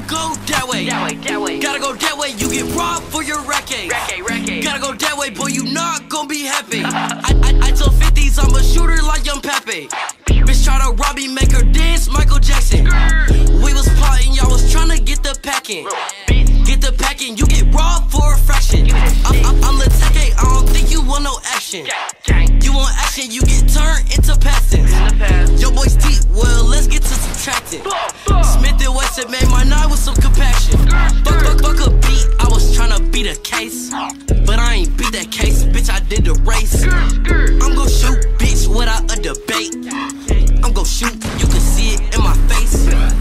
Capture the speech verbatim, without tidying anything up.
go that way. That way, that way. Gotta go that way, you get robbed for your racket. Racket, racket. Gotta go that way, boy, you not gon' be happy. I, I, I told fifties I'm a shooter like Young Pepe. Bitch try to rob me, make her dance, Michael Jackson. We was plotting, y'all was tryna get the packing. Get the packing, you get robbed for a fraction. I'm, I'm, I'm Lateke, I don't think you want no action. You want action, you get turned into pastings. Yo boys deep, well let's get to subtracting. Smith and Wesson made my night with some compassion. Fuck, fuck, fuck a beat, I was tryna beat a case, but I ain't beat that case, bitch, I did the race. I'm gon' shoot, bitch, without a debate. I'm gon' shoot, you can see it in my face.